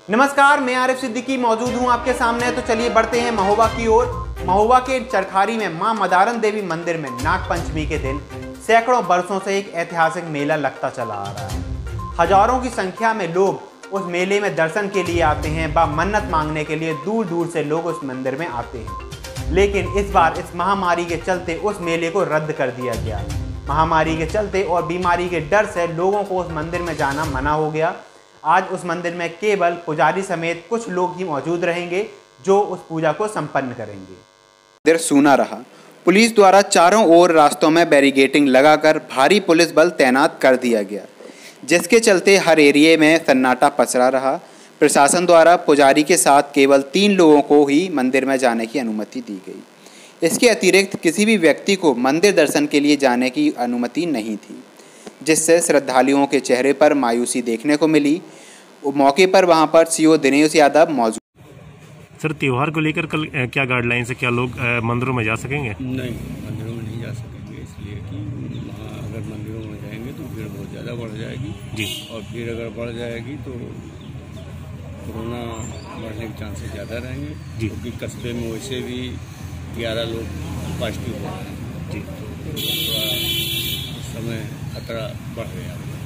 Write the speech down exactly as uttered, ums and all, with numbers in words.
नमस्कार, मैं आरिफ सिद्दीकी मौजूद हूं आपके सामने। तो चलिए बढ़ते हैं महोबा की ओर। महोबा के चरखारी में मां मदारन देवी मंदिर में नाग पंचमी के दिन सैकड़ों वर्षों से एक ऐतिहासिक मेला लगता चला आ रहा है। हजारों की संख्या में लोग उस मेले में दर्शन के लिए आते हैं, व मन्नत मांगने के लिए दूर दूर से लोग उस मंदिर में आते हैं। लेकिन इस बार इस महामारी के चलते उस मेले को रद्द कर दिया गया। महामारी के चलते और बीमारी के डर से लोगों को उस मंदिर में जाना मना हो गया। आज उस मंदिर में केवल पुजारी समेत कुछ लोग ही मौजूद रहेंगे जो उस पूजा को संपन्न करेंगे। मंदिर सूना रहा। पुलिस द्वारा चारों ओर रास्तों में बैरिकेडिंग लगाकर भारी पुलिस बल तैनात कर दिया गया, जिसके चलते हर एरिए में सन्नाटा पसरा रहा। प्रशासन द्वारा पुजारी के साथ केवल तीन लोगों को ही मंदिर में जाने की अनुमति दी गई। इसके अतिरिक्त किसी भी व्यक्ति को मंदिर दर्शन के लिए जाने की अनुमति नहीं थी, जिससे श्रद्धालुओं के चेहरे पर मायूसी देखने को मिली। मौके पर वहां पर सीओ दिनेश यादव मौजूद। सर, त्यौहार को लेकर कल क्या गाइडलाइंस है? क्या लोग मंदिरों में जा सकेंगे? नहीं, मंदिरों में नहीं जा सकेंगे, इसलिए कि वहाँ अगर मंदिरों में जाएंगे तो भीड़ बहुत ज़्यादा बढ़ जाएगी जी, और भीड़ अगर बढ़ जाएगी तो कोरोना बढ़ने के चांसेस ज़्यादा रहेंगे जी, क्योंकि कस्बे में वैसे भी ग्यारह लोग पॉजिटिव हो रहे हैं जी, तो थोड़ा समय खतरा बढ़ गया।